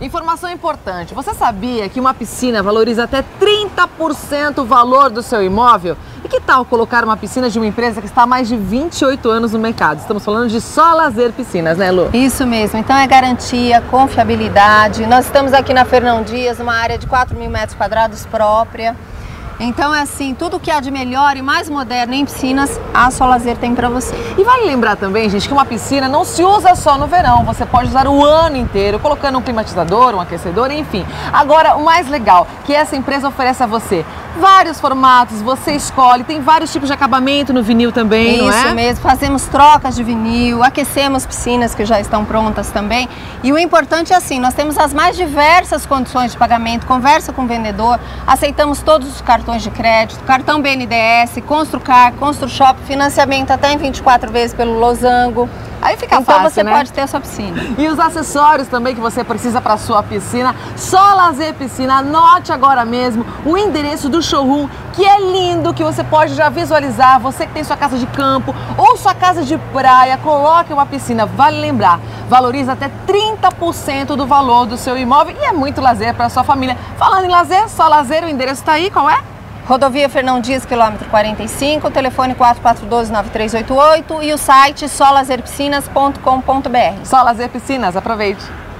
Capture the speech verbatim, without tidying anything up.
Informação importante, você sabia que uma piscina valoriza até trinta por cento o valor do seu imóvel? E que tal colocar uma piscina de uma empresa que está há mais de vinte e oito anos no mercado? Estamos falando de Só Lazer Piscinas, né, Lu? Isso mesmo, então é garantia, confiabilidade. Nós estamos aqui na Fernão Dias, uma área de quatro mil metros quadrados própria. Então é assim, tudo que há de melhor e mais moderno em piscinas, a Só Lazer tem para você. E vale lembrar também, gente, que uma piscina não se usa só no verão, você pode usar o ano inteiro, colocando um climatizador, um aquecedor, enfim. Agora, o mais legal, que essa empresa oferece a você vários formatos, você escolhe, tem vários tipos de acabamento no vinil também, Isso não é? Isso mesmo, fazemos trocas de vinil, aquecemos piscinas que já estão prontas também. E o importante é assim, nós temos as mais diversas condições de pagamento, conversa com o vendedor, aceitamos todos os cartões de crédito, cartão B N D E S, Construcar, Construshop, financiamento até em vinte e quatro vezes pelo losango. Aí fica então fácil, você né? pode ter a sua piscina. E os acessórios também que você precisa para a sua piscina, Só Lazer Piscina. Anote agora mesmo o endereço do showroom, que é lindo, que você pode já visualizar. Você que tem sua casa de campo ou sua casa de praia, coloque uma piscina. Vale lembrar, valoriza até trinta por cento do valor do seu imóvel e é muito lazer para a sua família. Falando em lazer, Só Lazer, o endereço está aí, qual é? Rodovia Fernão Dias, quilômetro quarenta e cinco, telefone quatro quatro um dois, nove três oito oito e o site só lazer piscinas ponto com ponto br. Só Lazer Piscinas, aproveite!